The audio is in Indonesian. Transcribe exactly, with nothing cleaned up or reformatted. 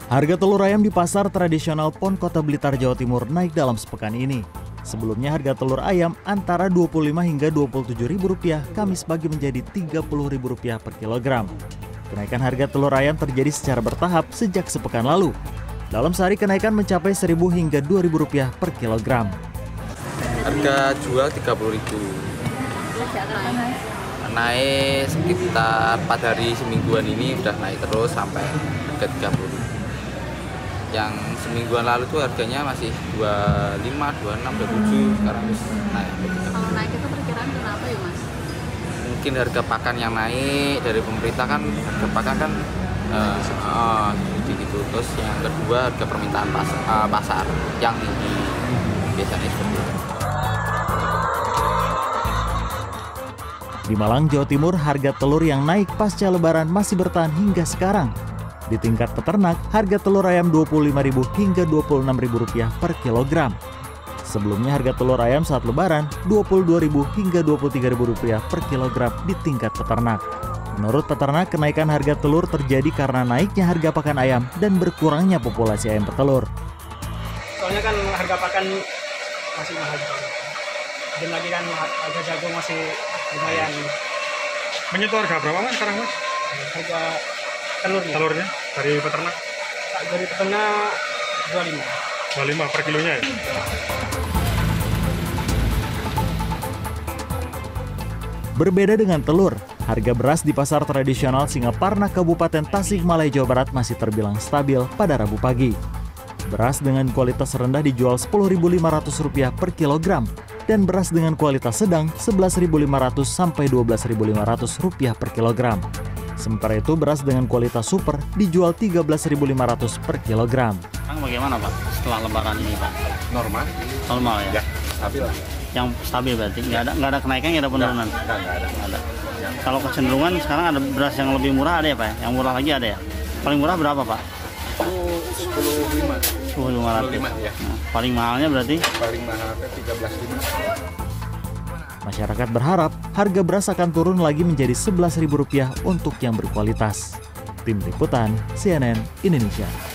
Harga telur ayam di pasar tradisional Pon Kota Blitar, Jawa Timur naik dalam sepekan ini. Sebelumnya harga telur ayam antara dua puluh lima hingga dua puluh tujuh ribu rupiah, Kamis pagi menjadi tiga puluh ribu rupiah per kilogram. Kenaikan harga telur ayam terjadi secara bertahap sejak sepekan lalu. Dalam sehari kenaikan mencapai seribu hingga dua ribu rupiah per kilogram. Harga jual tiga puluh ribu. Naik sekitar empat hari semingguan ini udah naik terus sampai harga tiga puluh ribu. Yang semingguan lalu tuh harganya masih dua puluh lima, dua puluh enam, dua puluh tujuh, sekarang harus naik. Kalau naik itu perkiraan kenapa ya Mas? Mungkin harga pakan yang naik dari pemerintah kan, harga pakan kan uh, uh, gitu. Terus yang kedua harga permintaan pas, uh, pasar yang tinggi biasanya seperti itu. Di Malang, Jawa Timur, harga telur yang naik pasca Lebaran masih bertahan hingga sekarang. Di tingkat peternak, harga telur ayam dua puluh lima ribu hingga dua puluh enam ribu rupiah per kilogram. Sebelumnya harga telur ayam saat Lebaran dua puluh dua ribu hingga dua puluh tiga ribu rupiah per kilogram di tingkat peternak. Menurut peternak, kenaikan harga telur terjadi karena naiknya harga pakan ayam dan berkurangnya populasi ayam petelur. Soalnya kan harga pakan masih mahal. Dan lagi kan harga jagung masih lumayan. Menyentuh harga berapa Mas sekarang Mas? Harga telurnya. Telurnya dari peternak? Dari peternak dua puluh lima. dua puluh lima per kilonya ya? Berbeda dengan telur, harga beras di pasar tradisional Singaparna Kabupaten Tasikmalaya, Jawa Barat masih terbilang stabil pada Rabu pagi. Beras dengan kualitas rendah dijual sepuluh ribu lima ratus rupiah per kilogram dan beras dengan kualitas sedang sebelas ribu lima ratus sampai dua belas ribu lima ratus rupiah per kilogram. Sementara itu beras dengan kualitas super dijual tiga belas ribu lima ratus per kilogram. Kang, bagaimana Pak setelah Lebaran ini Pak? Normal. Normal ya? Ya, stabil lah. Yang stabil berarti? Nggak ada, nggak ada kenaikan, nggak ada penurunan? Nggak, nggak ada. Nggak ada. Kalau kecenderungan sekarang ada beras yang lebih murah ada ya Pak? Yang murah lagi ada ya? Paling murah berapa Pak? sepuluh lima. sepuluh lima ratus. Ya. Nah, paling mahalnya berarti? Paling mahalnya tiga belas lima. Masyarakat berharap harga beras akan turun lagi menjadi sebelas ribu rupiah untuk yang berkualitas. Tim Liputan C N N Indonesia.